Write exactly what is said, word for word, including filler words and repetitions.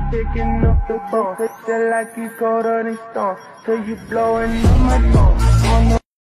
picking up the phone. Feel like you colder than stone. Till you blowing up my phone.